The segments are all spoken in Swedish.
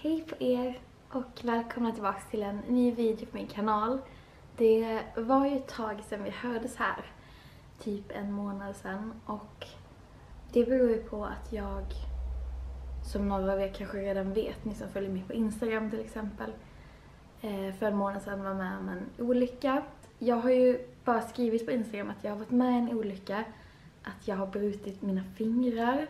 Hej på er och välkomna tillbaka till en ny video på min kanal. Det var ju ett tag sedan vi hördes här, typ en månad sedan, och det beror ju på att jag, som några av er kanske redan vet, ni som följer mig på Instagram till exempel, för en månad sedan var med om en olycka. Jag har ju bara skrivit på Instagram att jag har varit med i en olycka, att jag har brutit mina fingrar,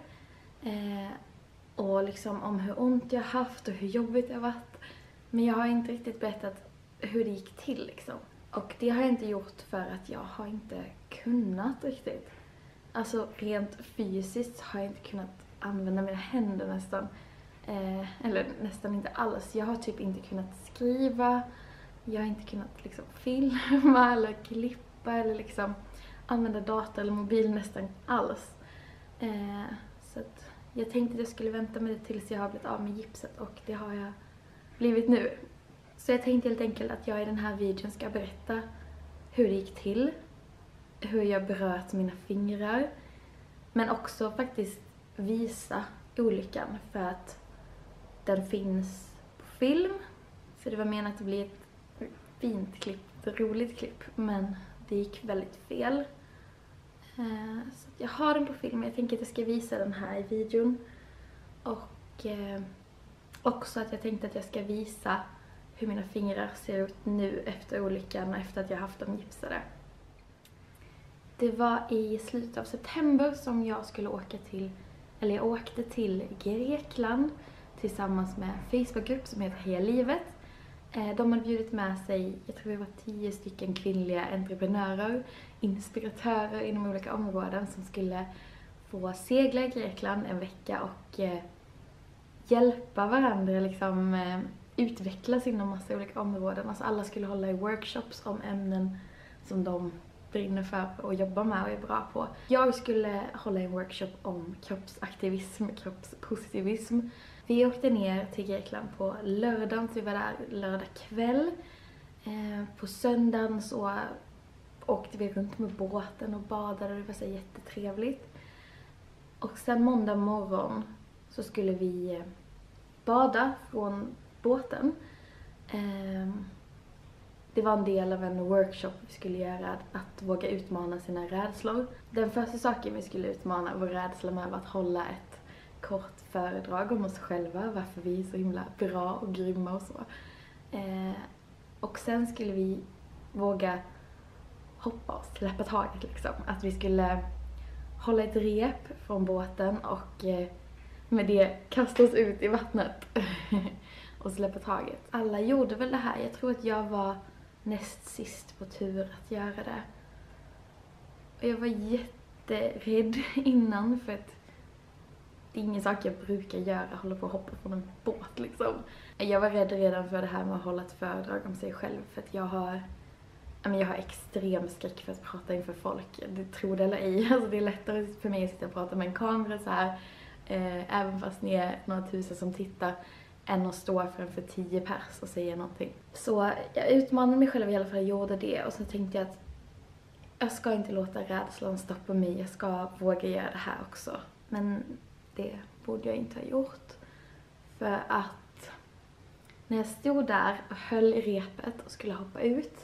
och liksom om hur ont jag har haft och hur jobbigt det har varit. Men jag har inte riktigt berättat hur det gick till liksom. Och det har jag inte gjort för att jag har inte kunnat riktigt. Alltså rent fysiskt har jag inte kunnat använda mina händer nästan. Eller nästan inte alls. Jag har typ inte kunnat skriva. Jag har inte kunnat liksom filma eller klippa eller liksom använda dator eller mobil nästan alls. Så att jag tänkte att jag skulle vänta med det tills jag har blivit av med gipset, och det har jag blivit nu. Så jag tänkte helt enkelt att jag i den här videon ska berätta hur det gick till, hur jag bröt mina fingrar, men också faktiskt visa olyckan för att den finns på film. Så det var menat att bli ett fint klipp, ett roligt klipp, men det gick väldigt fel. Så jag har den på film. Jag tänker att jag ska visa den här i videon. Och också att jag tänkte att jag ska visa hur mina fingrar ser ut nu efter olyckan och efter att jag haft dem gipsade. Det var i slutet av september som jag skulle åka till, eller jag åkte till Grekland tillsammans med en Facebookgrupp som heter Heja Livet. De hade bjudit med sig, jag tror det var 10 stycken kvinnliga entreprenörer, inspiratörer inom olika områden som skulle få segla i Grekland en vecka och hjälpa varandra liksom utvecklas inom massa olika områden. Alltså alla skulle hålla i workshops om ämnen som de brinner för och jobbar med och är bra på. Jag skulle hålla en workshop om kroppsaktivism, kroppspositivism. Vi åkte ner till Grekland på lördagen, så vi var där lördag kväll. På söndagen så åkte vi runt med båten och badade, och det var så jättetrevligt. Och sen måndag morgon så skulle vi bada från båten. Det var en del av en workshop vi skulle göra, att våga utmana sina rädslor. Den första saken vi skulle utmana vår rädsla med var att hålla ett kort föredrag om oss själva, varför vi är så himla bra och grymma och så. Och sen skulle vi våga hoppa och släppa taget liksom. Att vi skulle hålla ett rep från båten och med det kasta oss ut i vattnet och släppa taget. Alla gjorde väl det här. Jag tror att jag var näst sist på tur att göra det. Och jag var jätterädd innan, för att det är ingen sak jag brukar göra, hålla på och hoppa från en båt liksom. Jag var rädd redan för det här med att hålla ett föredrag om sig själv, för att jag har extrem skräck för att prata inför folk. Det tror det eller ej. Alltså det är lättare för mig att sitta och prata med en kamera så här, även fast ni är några tusen som tittar, än att stå framför 10 pers och säga någonting. Så jag utmanade mig själv i alla fall, jag gjorde det, och så tänkte jag att jag ska inte låta rädslan stoppa mig, jag ska våga göra det här också. Men det borde jag inte ha gjort. För att när jag stod där och höll i repet och skulle hoppa ut,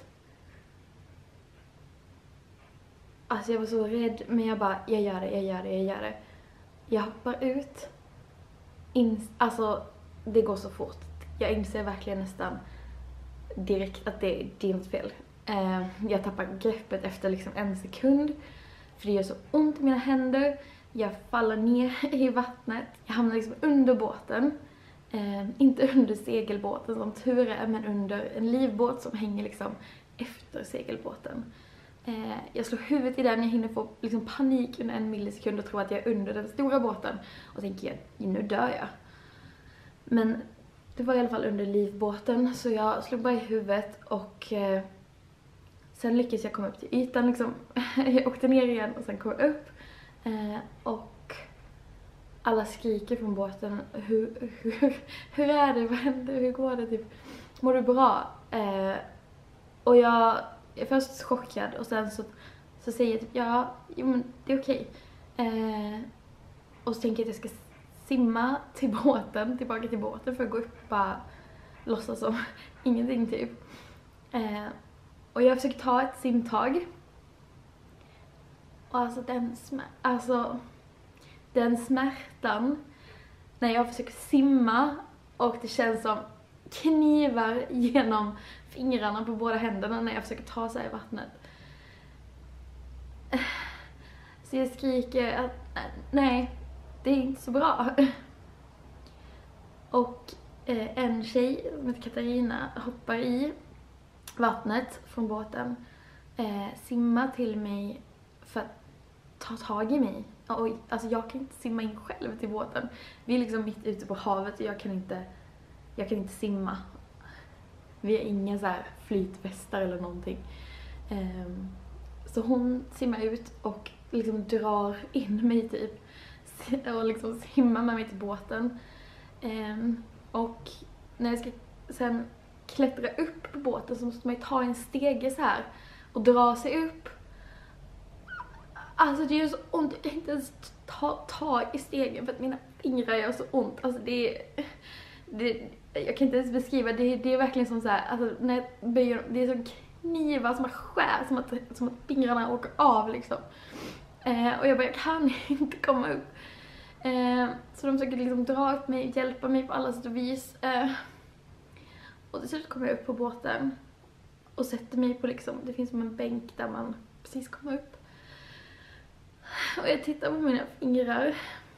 alltså jag var så rädd, men jag gör det. Jag hoppar ut. Alltså det går så fort. Jag inser verkligen nästan direkt att det är något fel. Jag tappar greppet efter liksom 1 sekund. För det gör så ont i mina händer. Jag faller ner i vattnet. Jag hamnar liksom under båten. Inte under segelbåten som tur är, men under en livbåt som hänger liksom efter segelbåten. Jag slår huvudet i den, jag hinner få liksom panik under 1 millisekund och tror att jag är under den stora båten. Och tänker, nu dör jag. Men det var i alla fall under livbåten, så jag slog bara i huvudet och sen lyckades jag komma upp till ytan liksom. Jag åkte ner igen och sen kom jag upp. Och alla skriker från båten, hur är det, vad händer, hur går det, typ, mår du bra? Och jag är först chockad, och sen så säger jag typ, ja, men det är okej. Och så tänker jag att jag ska simma till båten, tillbaka till båten för att gå upp och bara låtsas som ingenting typ. Och jag försöker ta ett simtag. Och alltså den smärtan när jag försöker simma och det känns som knivar genom fingrarna på båda händerna när jag försöker ta sig i vattnet. Så jag skriker att nej, det är inte så bra. Och en tjej som heter Katarina hoppar i vattnet från båten, simmar till mig för att ta tag i mig. Och, alltså jag kan inte simma in själv till båten. Vi är liksom mitt ute på havet och jag kan inte simma. Vi har inga så här flytvästar eller någonting. Så hon simmar ut och liksom drar in mig typ. Och liksom simmar med mig till båten. Och när jag ska sen klättra upp på båten så måste man ju ta en stege så här och dra sig upp. Alltså det gör så ont, jag kan inte ens ta tag i stegen för att mina fingrar gör så ont. Alltså jag kan inte ens beskriva, det är verkligen som så här, alltså när jag böjer, det är som knivar som skär, som att fingrarna åker av liksom. Och jag kan inte komma upp. Så de försöker liksom dra upp mig, hjälpa mig på alla sätt och vis. Och till slut kommer jag upp på båten och sätter mig på liksom, det finns som en bänk där man precis kommer upp. Och jag tittar på mina fingrar.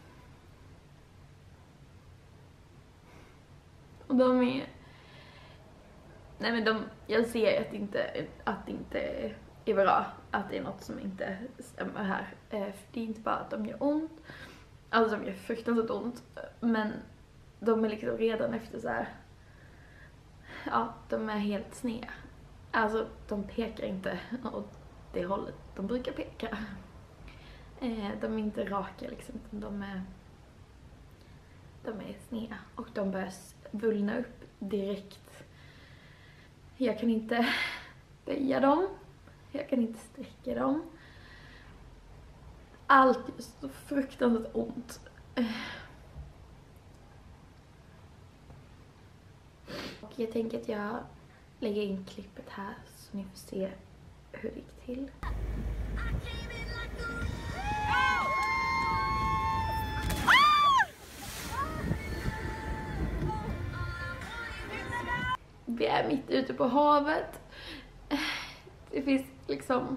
Och de är... Nej men jag ser att det inte är bra. Att det är något som inte stämmer här. För det är inte bara att de gör ont. Alltså de gör fruktansvärt ont. Men de är liksom redan efter så här. Ja, de är helt sneda. Alltså de pekar inte åt det hållet de brukar peka. De är inte raka liksom, de är sneda och de börjar vullna upp direkt. Jag kan inte böja dem, jag kan inte sträcka dem. Allt är så fruktansvärt ont. Och jag tänker att jag lägger in klippet här så ni får se hur det gick till. Vi är mitt ute på havet. Det finns liksom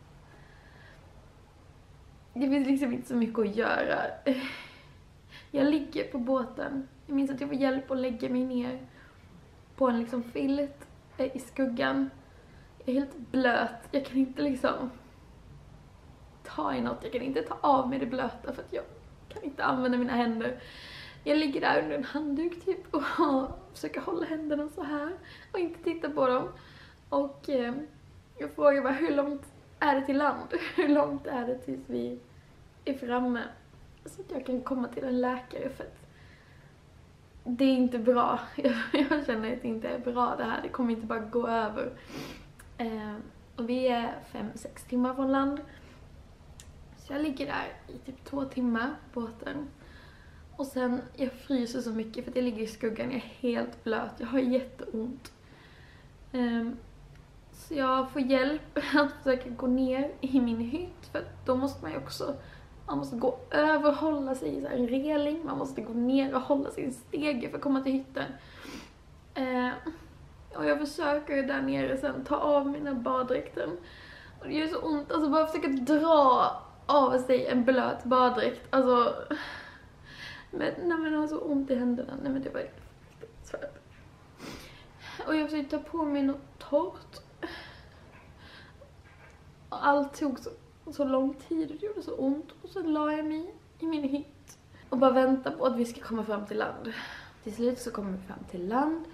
inte så mycket att göra. Jag ligger på båten. Jag minns att jag får hjälp att lägga mig ner på en liksom filt i skuggan. Jag är helt blöt. Jag kan inte liksom ta i något. Jag kan inte ta av mig det blöta för att jag kan inte använda mina händer. Jag ligger där under en handduk typ och försöker hålla händerna så här och inte titta på dem. Och jag frågar bara, hur långt är det till land? Hur långt är det tills vi är framme? Så att jag kan komma till en läkare för att det är inte bra. Jag känner att det inte är bra det här. Det kommer inte bara gå över. Och vi är 5-6 timmar från land. Så jag ligger där i typ 2 timmar på båten. Och sen, jag fryser så mycket för att jag ligger i skuggan. Jag är helt blöt. Jag har jätteont. Så jag får hjälp att försöka gå ner i min hytt. För då måste man ju också... Man måste gå över och hålla sig i så här en reling. Man måste gå ner och hålla sig i en stege för att komma till hytten. Och jag försöker där nere sen ta av mina baddräkten. Och det gör så ont. Alltså bara försöka dra av sig en blöt baddräkt. Alltså... Men när man har så ont i händerna. Nej men det var svårt. Och jag försökte ta på mig något torrt. Och allt tog så lång tid och det gjorde så ont. Och så la jag mig i min hytt. Och bara vänta på att vi ska komma fram till land. Till slut så kommer vi fram till land.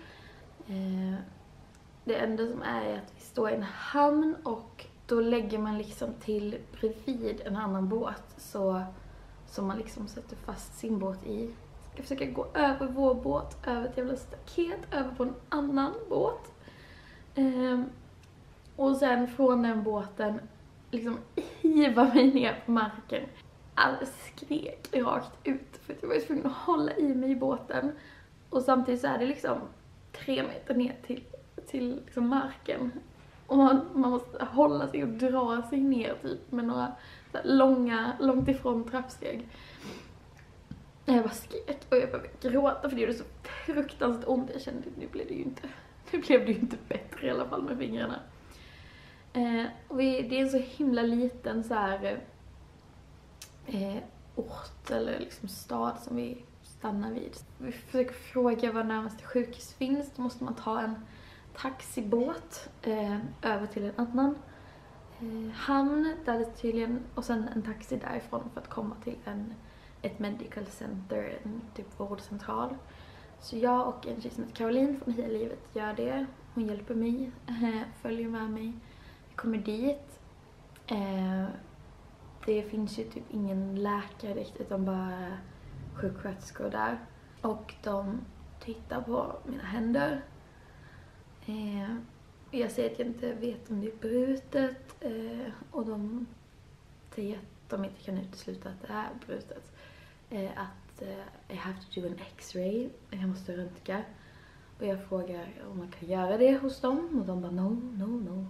Det enda som är att vi står i en hamn. Och då lägger man liksom till bredvid en annan båt. Så som man liksom sätter fast sin båt i. Ska försöka gå över vår båt, över ett jävla staket, över på en annan båt. Och sen från den båten liksom hiva mig ner på marken. skrek rakt ut för att jag var tvungen att hålla i mig i båten. Och samtidigt så är det liksom 3 meter ner till liksom marken. Och man måste hålla sig och dra sig ner typ med några så här långt ifrån trappsteg. Jag bara skrek och jag började gråta för det gjorde så fruktansvärt ont. Jag kände att nu blev det ju inte bättre i alla fall med fingrarna. Och det är en så himla liten så här ort eller liksom stad som vi stannar vid. Vi försöker fråga var närmaste sjukhus finns. Då måste man ta en taxibåt över till en annan hamn där det tydligen, och sen en taxi därifrån för att komma till ett medical center, en typ vårdcentral. Så jag och en tjej som heter Caroline från Heja Livet gör det. Hon hjälper mig, följer med mig. Vi kommer dit. Det finns ju typ ingen läkare riktigt, utan bara sjuksköterskor där. Och de tittar på mina händer. Jag säger att jag inte vet om det är brutet. Och de säger att de inte kan utesluta att det är brutet. Att I have to do an x-ray. Jag måste röntga. Och jag frågar om man kan göra det hos dem. Och de bara no.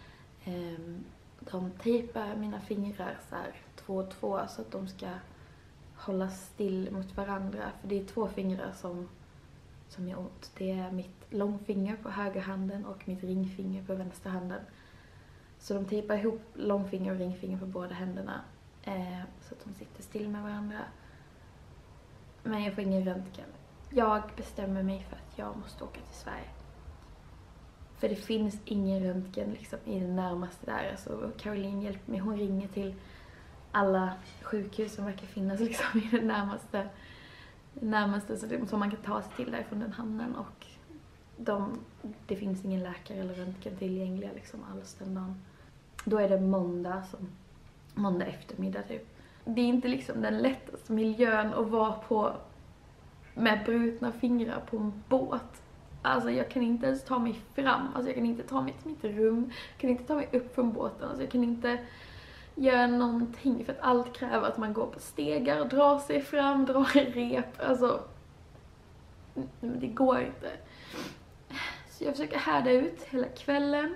De tejpar mina fingrar så här 2 och 2 så att de ska hålla still mot varandra. För det är 2 fingrar som gör ont. Det är mitt långfinger på höger handen och mitt ringfinger på vänster handen. Så de tejpar ihop långfinger och ringfinger på båda händerna. Så att de sitter still med varandra. Men jag får ingen röntgen. Jag bestämmer mig för att jag måste åka till Sverige. För det finns ingen röntgen liksom i det närmaste där. Alltså Caroline hjälper mig. Hon ringer till alla sjukhus som verkar finnas liksom i det närmaste så man kan ta sig till därifrån den hamnen. Och det finns ingen läkare eller röntgen tillgängliga liksom alls den dagen. Då är det måndag eftermiddag typ. Det är inte liksom den lättaste miljön att vara på med brutna fingrar på en båt. Alltså jag kan inte ens ta mig fram. Alltså jag kan inte ta mig till mitt rum. Jag kan inte ta mig upp från båten. Alltså jag kan inte göra någonting för att allt kräver att man går på stegar, drar sig fram, drar i rep. Alltså det går inte. Så jag försöker härda ut hela kvällen.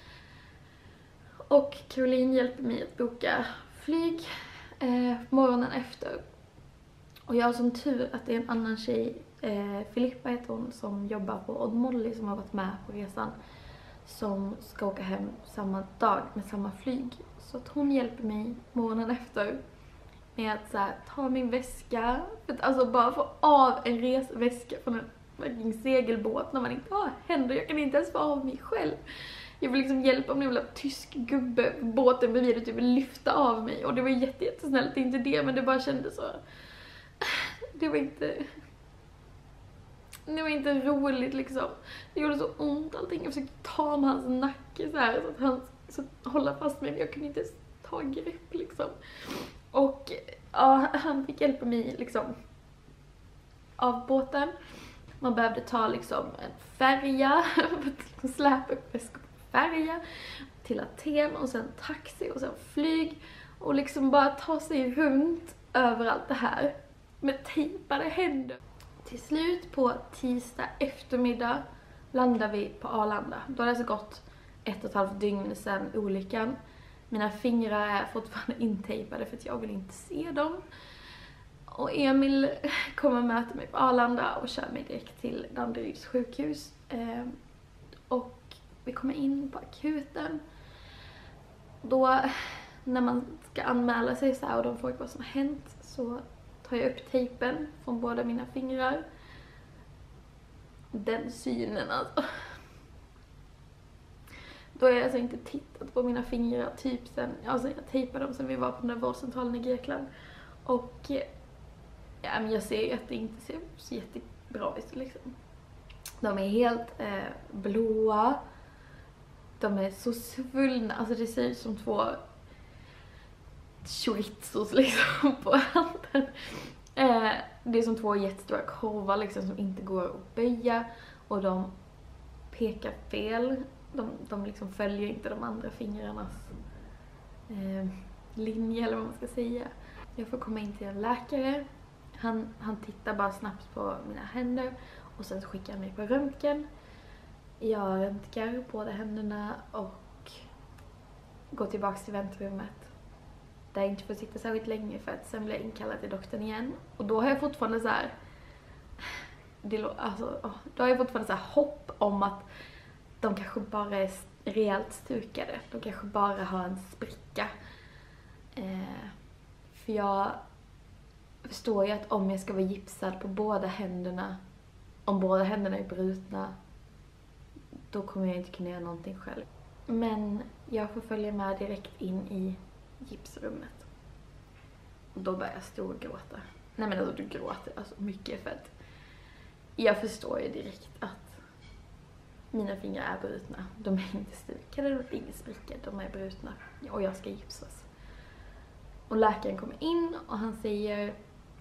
Och Caroline hjälper mig att boka flyg morgonen efter. Och jag har som tur att det är en annan tjej, Filippa heter hon, som jobbar på Odd Molly som har varit med på resan. Som ska åka hem samma dag med samma flyg. Så att hon hjälper mig morgonen efter med att så här, ta min väska. För att alltså bara få av en resväska från en segelbåt när man inte har händer. Jag kan inte ens få av mig själv. Jag vill liksom hjälpa om en jävla tysk gubbe på båten bredvid och typ lyfta av mig. Och det var jättesnällt, inte det, men det bara kändes så. Det var inte roligt liksom. Det gjorde så ont allting. Jag försökte ta med hans nacke så här så att han så hålla fast mig. Men jag kunde inte ta grepp liksom. Och ja, han fick hjälpa mig liksom av båten. Man behövde ta liksom en färja för att släpa upp väskor på färja till Aten och sen taxi och sen flyg och liksom bara ta sig runt över allt det här med tejpade händer. Till slut på tisdag eftermiddag landar vi på Arlanda. Då har det alltså gått 1,5 dygn sedan olyckan. Mina fingrar är fortfarande intejpade för att jag vill inte se dem. Och Emil kommer möta mig på Arlanda och kör mig direkt till Danderyds sjukhus. Och vi kommer in på akuten. Då när man ska anmäla sig så här och de frågar vad som har hänt så tar jag upp tejpen från båda mina fingrar. Den synen alltså. Då har jag alltså inte tittat på mina fingrar typ sen, alltså jag tejpade dem sen vi var på den där vårdcentralen i Grekland. Och ja, men jag ser ju att det inte ser så jättebra ut liksom. De är helt blåa. De är så svullna, alltså det ser ut som 2 chorizos liksom på handen. Det är som 2 jättestora korvar liksom som inte går att böja. Och de pekar fel. De liksom följer inte de andra fingrarnas linje eller vad man ska säga. Jag får komma in till en läkare. Han tittar bara snabbt på mina händer och sen skickar han mig på röntgen. Jag röntgar båda händerna och går tillbaka till väntrummet. Där jag inte får sitta särskilt länge för att sen blir jag inkallad till doktorn igen. Och då har jag fortfarande så här... Då har jag fortfarande så här hopp om att de kanske bara är rejält stukade. De kanske bara har en spricka. För jag förstår ju att om jag ska vara gipsad på båda händerna, om båda händerna är brutna, då kommer jag inte kunna göra någonting själv. Men jag får följa med direkt in i gipsrummet. Och då börjar jag storgråta. Nej men alltså du gråter alltså mycket för att jag förstår ju direkt att mina fingrar är brutna. De är inte stukade, de är inte spricka, de är brutna. Och jag ska gipsas. Och läkaren kommer in och han säger: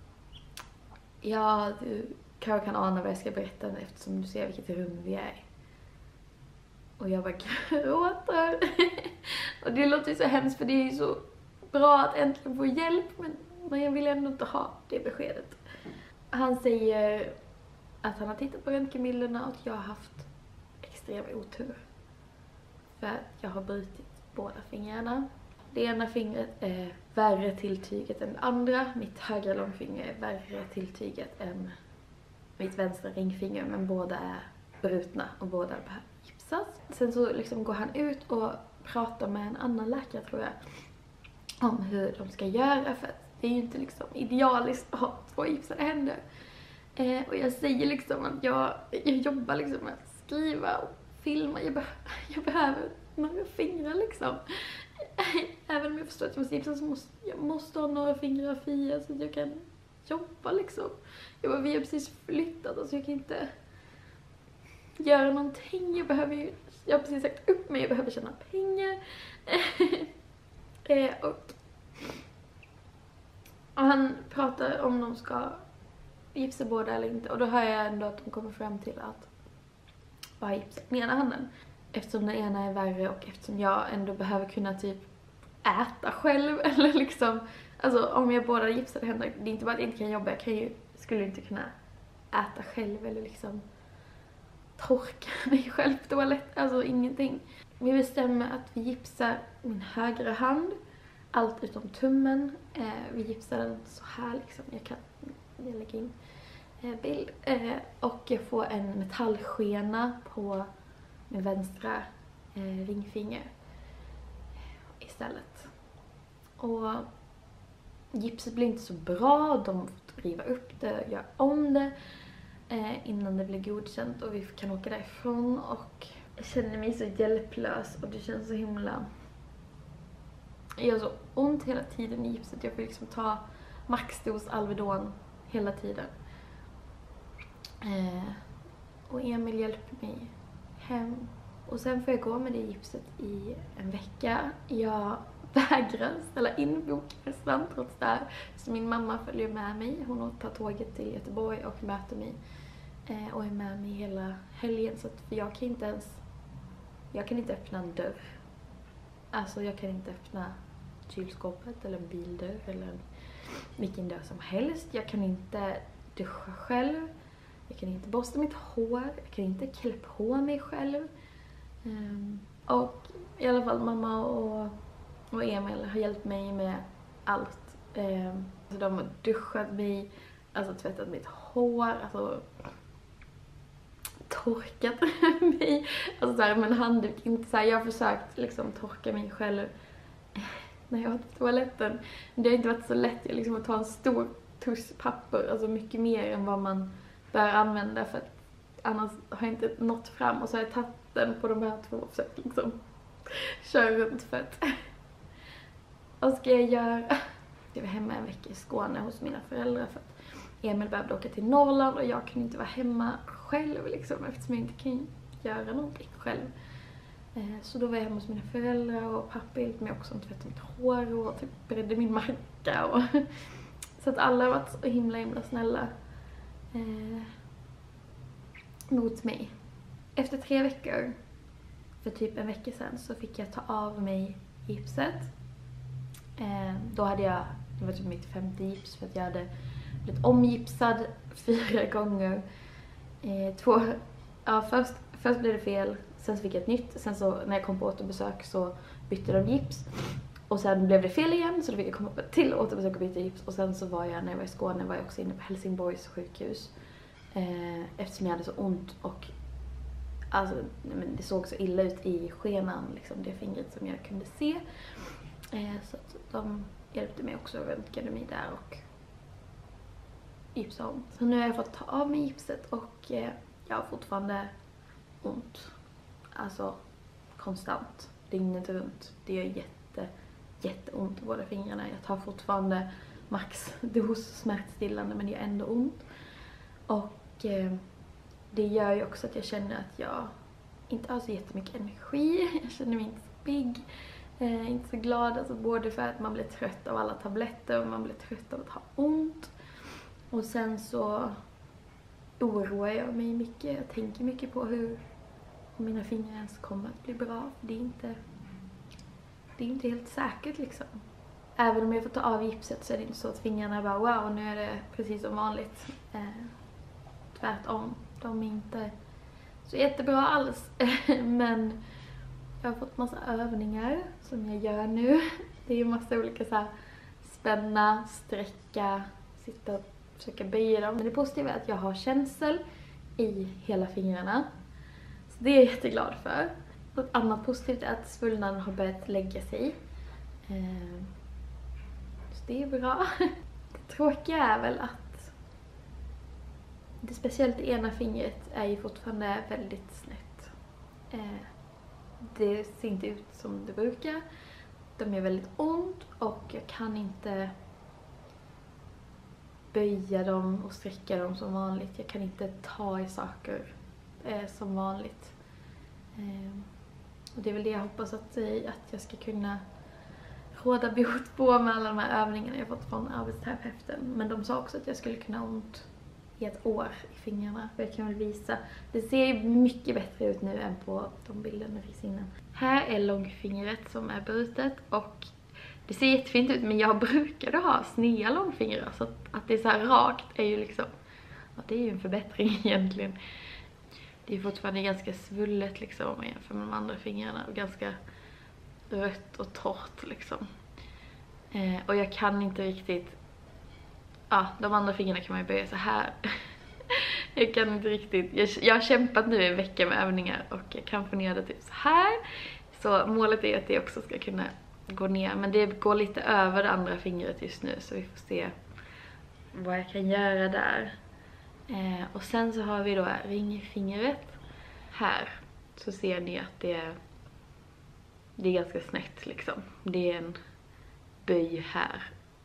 ja, du kanske kan ana vad jag ska berätta eftersom du ser vilket rum vi är. Och jag bara gråter. Och det låter ju så hemskt för det är ju så bra att äntligen få hjälp, men jag vill ändå inte ha det beskedet. Han säger att han har tittat på röntgenbilderna och att jag har haft extrem otur. För att jag har brutit båda fingrarna. Det ena fingret är värre tilltyget än det andra. Mitt högra långfinger är värre tilltyget än mitt vänstra ringfinger. Men båda är brutna och båda behöver gipsas. Sen så liksom går han ut och pratar med en annan läkare tror jag. Om hur de ska göra, för att det är ju inte liksom idealiskt att ha 2 gipsade händer. Och jag säger liksom att jag jobbar liksom med att skriva och filma. Jag behöver några fingrar liksom. Även om jag förstår att jag måste gipsa så måste ha några fingrar fria så att jag kan jobba liksom. Vi har precis flyttat och så jag kan inte göra någonting. Jag har precis sagt upp mig, jag behöver tjäna pengar. Och han pratar om de ska gipsa båda eller inte. Och då hör jag ändå att de kommer fram till att bara gipsa med ena handen. Eftersom den ena är värre och eftersom jag ändå behöver kunna typ äta själv. Eller liksom, alltså om jag båda gipsade händer, det är inte bara att jag inte kan jobba. Jag skulle inte kunna äta själv eller liksom torka mig själv på toalett. Alltså ingenting. Vi bestämmer att vi gipsar min högra hand. Allt utom tummen. Vi gipsar den så här liksom. Jag lägger in bild. Och jag får en metallskena på min vänstra ringfinger istället. Och gipset blir inte så bra. De får riva upp det och göra om det innan det blir godkänt och vi kan åka därifrån. Och jag känner mig så hjälplös och det känns så himla... Jag gör så ont hela tiden i gipset. Jag får liksom ta maxdos Alvedon hela tiden. Och Emil hjälper mig hem. Och sen får jag gå med det gipset i en vecka. Jag vägrar ställa in bokresan trots det här. Så min mamma följer med mig. Hon tar tåget till Göteborg och möter mig. Och är med mig hela helgen. Så att jag kan inte öppna en dörr. Alltså jag kan inte öppna kylskåpet eller en bildörr eller vilken dörr som helst. Jag kan inte duscha själv. Jag kan inte borsta mitt hår. Jag kan inte klä på mig själv. Och i alla fall mamma och Emil har hjälpt mig med allt. Så de har duschat mig, alltså tvättat mitt hår, alltså torkat mig. Alltså så här med en handduk. Inte så här, jag har försökt liksom torka mig själv när jag har varit på toaletten. Men det har inte varit så lätt liksom, att ta en stor tuss papper, alltså mycket mer än vad man bör använda för att annars har jag inte nått fram. Och så har jag tagit den på de här 2 försök liksom kör runt för att vad ska jag göra? Jag var hemma en vecka i Skåne hos mina föräldrar för att Emil behövde åka till Norrland och jag kunde inte vara hemma själv liksom, eftersom jag inte kan göra någonting själv. Så då var jag hemma hos mina föräldrar och pappa hjälpte mig också att tvätta mitt hår och typ bredde min macka. Och så att alla har varit så himla snälla mot mig. Efter 3 veckor, för typ en vecka sedan, så fick jag ta av mig gipset. Då hade jag Det var typ mitt 5:e gips för att jag hade blivit omgipsad 4 gånger. Först blev det fel, sen så fick jag ett nytt. Sen så när jag kom på återbesök så bytte de gips. Och sen blev det fel igen, så då fick jag komma till återbesök och byta gips. Och sen så var jag, när jag var i Skåne, var jag också inne på Helsingborgs sjukhus. Eftersom jag hade så ont och alltså, men det såg så illa ut i skenan, liksom, det fingret som jag kunde se. Så att de hjälpte mig också, röntgade mig där och gipsade om. Så nu har jag fått ta av mig gipset och jag har fortfarande ont. Alltså konstant, dygnet runt. Det gör jätteont i båda fingrarna. Jag tar fortfarande max dos smärtstillande, men det gör ändå ont. Och det gör ju också att jag känner att jag inte har så jättemycket energi. Jag känner mig inte så pigg. Inte så glad, alltså både för att man blir trött av alla tabletter och man blir trött av att ha ont. Och sen så oroar jag mig mycket. Jag tänker mycket på hur mina fingrar ens kommer att bli bra. Det är inte helt säkert liksom. Även om jag får ta av gipset så är det inte så att fingrarna bara wow, nu är det precis som vanligt. Tvärtom. De är inte så jättebra alls. Men jag har fått massa övningar som jag gör nu. Det är ju massa olika så här spänna, sträcka, sitta och försöka böja dem. Men det positiva är att jag har känsel i hela fingrarna. Så det är jag jätteglad för. Och ett annat positivt är att svullnaden har börjat lägga sig. Så det är bra. Det tråkiga är väl att det speciellt det ena fingret är ju fortfarande väldigt snett. Det ser inte ut som det brukar. De gör väldigt ont och jag kan inte böja dem och sträcka dem som vanligt. Jag kan inte ta i saker som vanligt. Och det är väl det jag hoppas att jag ska kunna råda bot på med alla de här övningarna jag fått från arbetsterapeuten. Men de sa också att jag skulle kunna ha ont i ett år i fingrarna. För jag kan väl visa. Det ser ju mycket bättre ut nu än på de bilderna det finns innan. Här är långfingret som är brutet och det ser jättefint ut, men jag brukade ha sneda långfingrar, så att det är så här rakt är ju liksom, ja, det är ju en förbättring egentligen. Det är fortfarande ganska svullet liksom om man jämför med de andra fingrarna och ganska rött och torrt liksom. Och jag kan inte riktigt, ja, de andra fingrarna kan man ju böja så här. Jag kan inte riktigt, jag har kämpat nu en vecka med övningar och jag kan få ner det typ så här. Så målet är att det också ska kunna gå ner, men det går lite över det andra fingret just nu, så vi får se vad jag kan göra där. Och sen så har vi då ringfingret. Här så ser ni att det är ganska snett liksom. Det är en böj här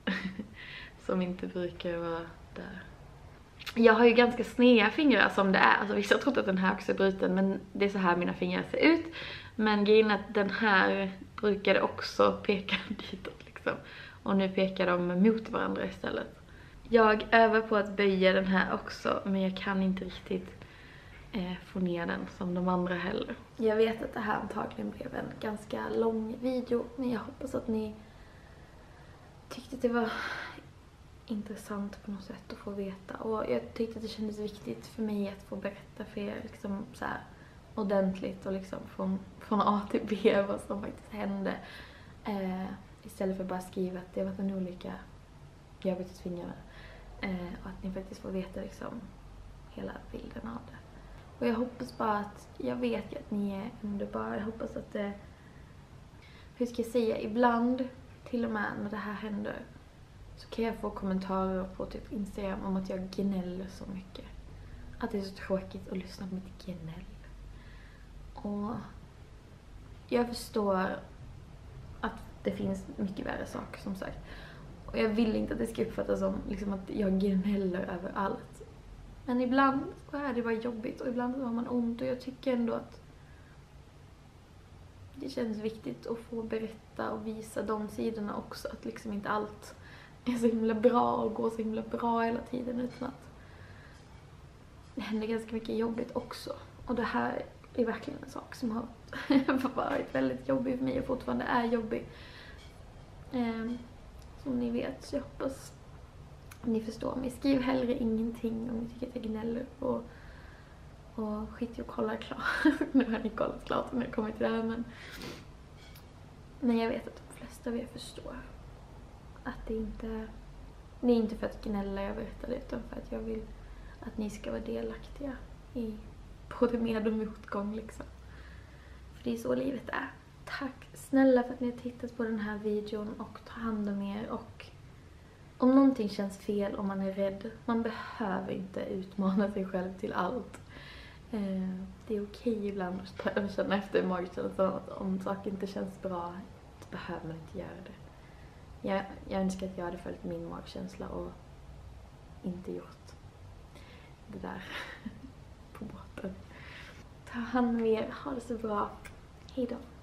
som inte brukar vara där. Jag har ju ganska sneda fingrar som det är. Alltså vissa har trott att den här också är bruten, men det är så här mina fingrar ser ut. Men grejen är att den här brukade också peka ditåt liksom. Och nu pekar de mot varandra istället. Jag övar på att böja den här också, men jag kan inte riktigt få ner den som de andra heller. Jag vet att det här antagligen blev en ganska lång video, men jag hoppas att ni tyckte att det var intressant på något sätt att få veta. Och jag tyckte att det kändes viktigt för mig att få berätta för er liksom så här ordentligt och liksom från A till B vad som faktiskt hände. Istället för bara skriva att det var en olycka, jag har brutit fingrarna. Och att ni faktiskt får veta liksom hela bilden av det. Och jag hoppas bara att, jag vet ju att ni är underbara. Jag hoppas att det, hur ska jag säga, ibland till och med när det här händer så kan jag få kommentarer på typ Instagram om att jag gnäller så mycket. Att det är så tråkigt att lyssna på mitt gnäll. Och jag förstår att det finns mycket värre saker som sagt. Och jag vill inte att det ska uppfattas som liksom att jag gnäller över allt. Men ibland så är det bara jobbigt och ibland har man ont, och jag tycker ändå att det känns viktigt att få berätta och visa de sidorna också. Att liksom inte allt är så himla bra och går så himla bra hela tiden, utan att det händer ganska mycket jobbigt också. Och det här är verkligen en sak som har varit väldigt jobbig för mig och fortfarande är jobbig. som ni vet. Så jag hoppas ni förstår mig. Skriv hellre ingenting om ni tycker att jag gnäller. Och skit i att kolla klart. Nu har ni kollat klart om jag kommer till det här. Men jag vet att de flesta av er förstår. Att det är inte för att gnälla jag berättar det. Utan för att jag vill att ni ska vara delaktiga i både med och motgång liksom. För det är så livet är. Tack snälla för att ni har tittat på den här videon och ta hand om er. Och om någonting känns fel, om man är rädd, man behöver inte utmana sig själv till allt. Det är okej ibland att känna efter i magkänslan att om saker inte känns bra, så behöver man inte göra det. Jag önskar att jag hade följt min magkänsla och inte gjort det där på båten. Ta hand om er, ha det så bra. Hej då.